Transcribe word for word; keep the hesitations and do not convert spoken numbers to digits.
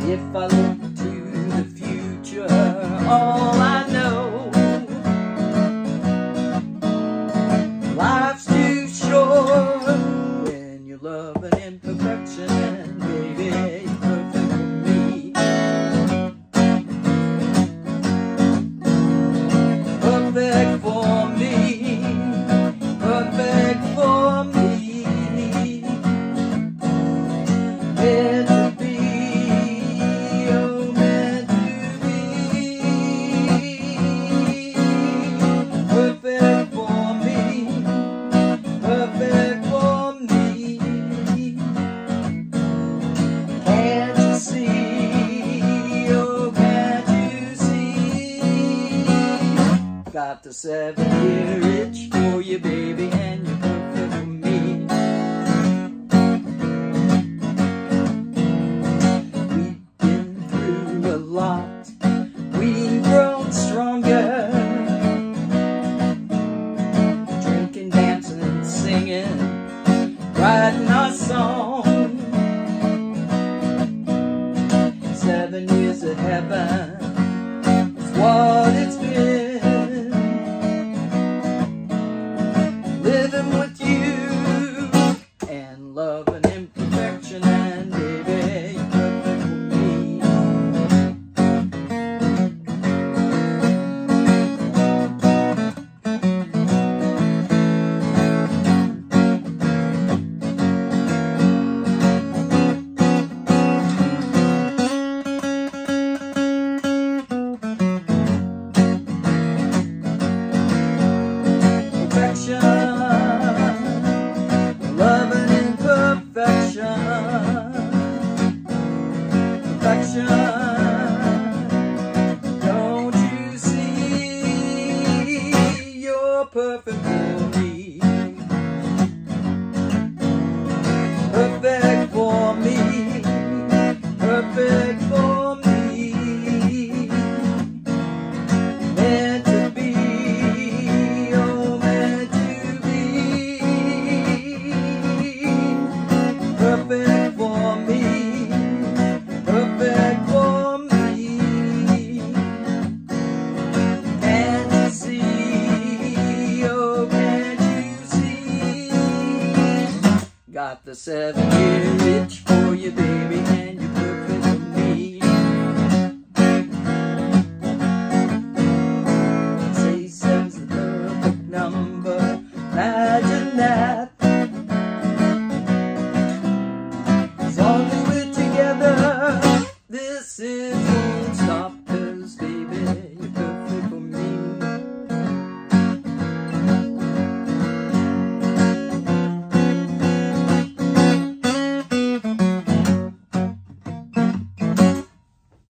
If I look to the future, all I know, life's too short when you love an imperfection, and baby, you're perfect for me. Perfect for me, perfect for me. Meant to be, oh meant to be. Perfect for me, perfect for me. Can't you see, oh can't you see? Got the seven-year itch for you, baby, and you're perfect for me. We've been through a lot, we've grown stronger, drinking, dancing, singing, writing our song. Seven years of heaven is what it's been, living with you and love and imperfection, and baby, you're perfect for me. Love and imperfection, perfection. Don't you see, you're perfect for me, perfect for me, perfect for me. Meant to be, oh meant to be. Perfect for me, perfect for me. Can't you see, oh can't you see? Got the seven-year itch for you, baby,